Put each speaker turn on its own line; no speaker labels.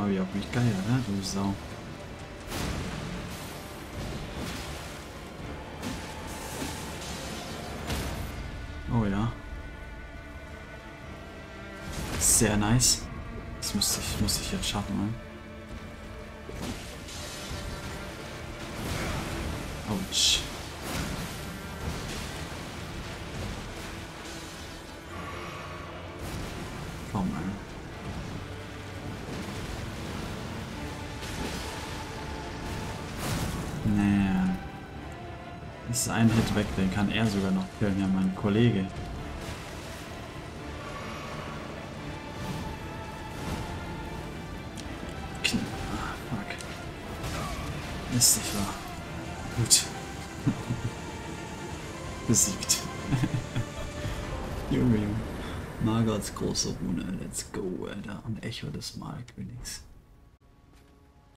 mal wieder auf mich geil, ne? Du Sau. Oh ja. Sehr nice. Das muss ich jetzt schaffen, ne? Autsch. Komm, Mann. Nee. Das ist ein Hit weg, den kann er sogar noch killen, ja, mein Kollege. Ah, fuck. Ist nicht wahr. Gut. Besiegt. Junge, Junge. Margots große Rune, let's go, Alter. Und Echo des Malkönigs.